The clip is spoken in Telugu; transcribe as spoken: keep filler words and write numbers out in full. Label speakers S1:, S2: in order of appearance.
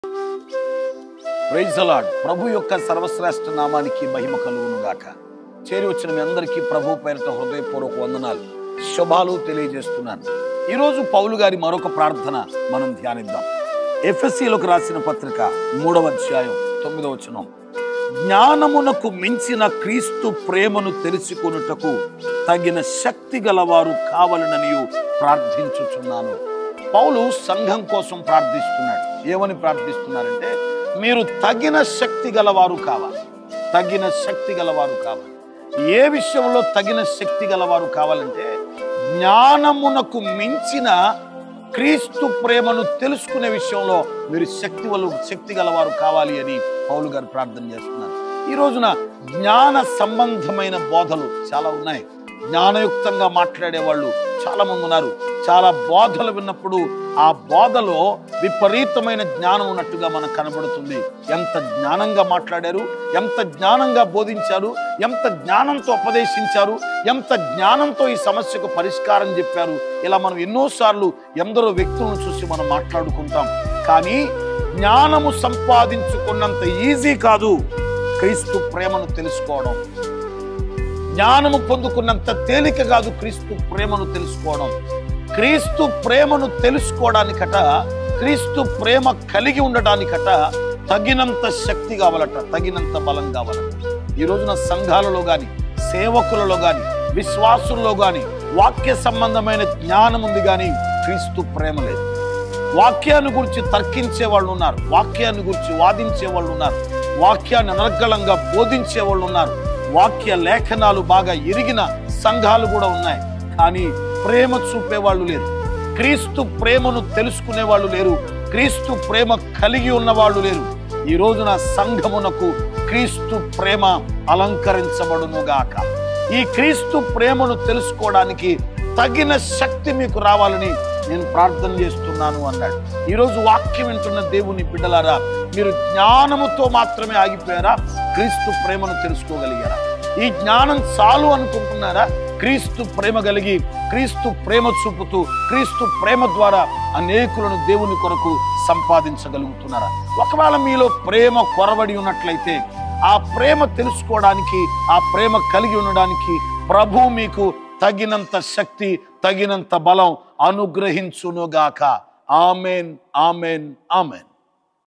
S1: Praise the lord. ప్రభు యొక్క సర్వశ్రేష్ఠ నామానికి మహిమ కలుగును గాక. చేరి వచ్చిన మీ అందరికీ ప్రభు పేరిట హృదయపూర్వక వందనాలు, శుభాలు తెలియజేస్తున్నాను. ఈరోజు పౌలు గారి మరొక ప్రార్థన మనం ధ్యానిద్దాం. ఎఫెసీయులకు రాసిన పత్రిక మూడవ అధ్యాయం తొమ్మిదవ వచనం. జ్ఞానమునకు మించిన క్రీస్తు ప్రేమను తెలుసుకొనుటకు తగిన శక్తి గలవారు కావాలనని ప్రార్థించుచున్నాను. పౌలు సంఘం కోసం ప్రార్థిస్తున్నాడు. ఏమని ప్రార్థిస్తున్నారంటే, మీరు తగిన శక్తి గలవారు కావాలి. తగిన శక్తి గలవారు కావాలి. ఏ విషయంలో తగిన శక్తి గలవారు కావాలంటే, జ్ఞానమునకు మించిన క్రీస్తు ప్రేమను తెలుసుకునే విషయంలో మీరు శక్తి వల్ల శక్తి గలవారు కావాలి అని పౌలు గారు ప్రార్థన చేస్తున్నారు. ఈ రోజున జ్ఞాన సంబంధమైన బోధలు చాలా ఉన్నాయి. జ్ఞానయుక్తంగా మాట్లాడే వాళ్ళు చాలా మంది ఉన్నారు. చాలా బోధలు విన్నప్పుడు ఆ బోధలో విపరీతమైన జ్ఞానం ఉన్నట్టుగా మనకు కనబడుతుంది. ఎంత జ్ఞానంగా మాట్లాడారు, ఎంత జ్ఞానంగా బోధించారు, ఎంత జ్ఞానంతో ఉపదేశించారు, ఎంత జ్ఞానంతో ఈ సమస్యకు పరిష్కారం చెప్పారు. ఇలా మనం ఎన్నోసార్లు ఎందరో వ్యక్తులను చూసి మనం మాట్లాడుకుంటాం. కానీ జ్ఞానము సంపాదించుకున్నంత ఈజీ కాదు క్రీస్తు ప్రేమను తెలుసుకోవడం. జ్ఞానము పొందుకున్నంత తేలిక కాదు క్రీస్తు ప్రేమను తెలుసుకోవడం. క్రీస్తు ప్రేమను తెలుసుకోవడానికట, క్రీస్తు ప్రేమ కలిగి ఉండడానికట తగినంత శక్తి కావాలట, తగినంత బలం కావాలట. ఈ రోజున సంఘాలలో గాని, సేవకులలో గాని, విశ్వాసుల్లో గాని వాక్య సంబంధమైన జ్ఞానం ఉంది, కానీ క్రీస్తు ప్రేమ లేదు. వాక్యాన్ని గురించి తర్కించే వాళ్ళు ఉన్నారు, వాక్యాన్ని గురించి వాదించే వాళ్ళు ఉన్నారు, వాక్యాన్ని అనర్గళంగా బోధించే వాళ్ళు ఉన్నారు, వాక్య లేఖనాలు బాగా ఎరిగిన సంఘాలు కూడా ఉన్నాయి. కానీ ప్రేమ చూపే వాళ్ళు లేరు, క్రీస్తు ప్రేమను తెలుసుకునే వాళ్ళు లేరు, క్రీస్తు ప్రేమ కలిగి ఉన్న వాళ్ళు లేరు. ఈ రోజున సంఘమునకు క్రీస్తు ప్రేమ అలంకరించబడును గాక. ఈ క్రీస్తు ప్రేమను తెలుసుకోవడానికి తగిన శక్తి మీకు రావాలని నేను ప్రార్థన చేస్తున్నాను అన్నాడు. ఈరోజు వాక్యం వింటున్న దేవుని బిడ్డలారా, మీరు జ్ఞానముతో మాత్రమే ఆగిపోయారా? క్రీస్తు ప్రేమను తెలుసుకోగలిగారా? ఈ జ్ఞానం చాలు అనుకుంటున్నారా? క్రీస్తు ప్రేమ కలిగి, క్రీస్తు ప్రేమ చూపుతూ, క్రీస్తు ప్రేమ ద్వారా అనేకులను దేవుని కొరకు సంపాదించగలుగుతున్నారా? ఒకవేళ మీలో ప్రేమ కొరబడి ఉన్నట్లయితే, ఆ ప్రేమ తెలుసుకోవడానికి, ఆ ప్రేమ కలిగి ఉండడానికి ప్రభు మీకు తగినంత శక్తి, తగినంత బలం అనుగ్రహించునుగాక. Amen, amen, amen.